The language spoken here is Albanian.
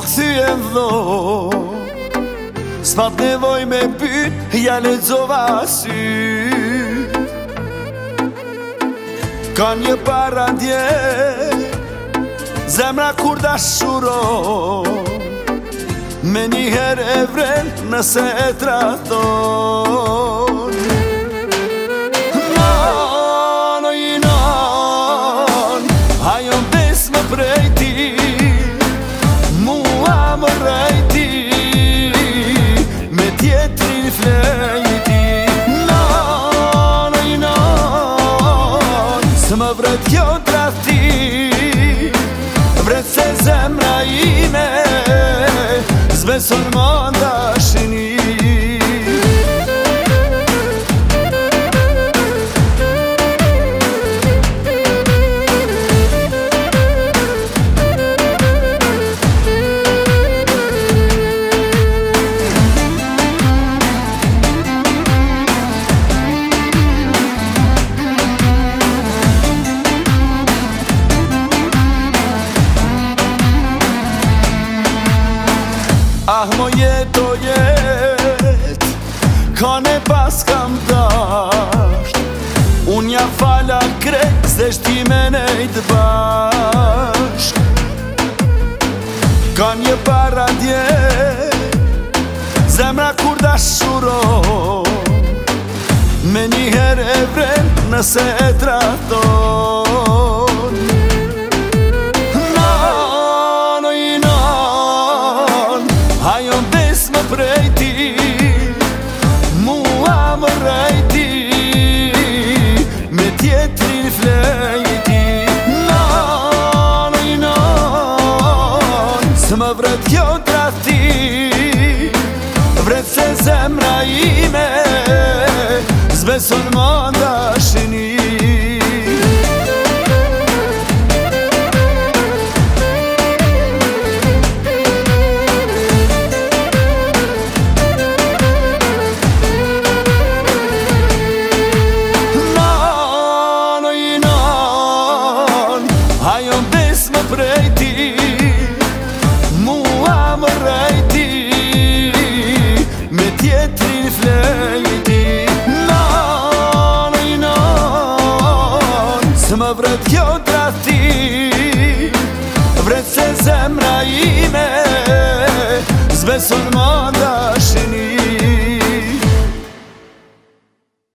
këthyem vlo, s'pat nevoj me pyt, ja lexova syt. Ka një parandje, zemra kur dashuron, me njëherë e vren nëse e traton. Non, oj non, ajo bes më prej ti, mua më rejti, me tjetrin flejti. Non, oj non, së më vret kjo trahti, vret se zemra ime zbeson më ndashni. Ah, mo jeto jet, ka ne pas kam dasht, unë ja fala krejt, se shti me nejt bashk. Ka një parandje, zemra kur dashuron, me njëherë e vren nëse e traton. Ajo bes më prej ti, mua më rejti, me tjetrin flejti. Non, oj non, së më vret kjo trahti, vret se zemra ime zbeson më ndashni. Ajo bes më prej ti, mua më rejti, me tjetrin flejti. Non, oj non, së më vret kjo trahti, vret se zemra ime zbeson më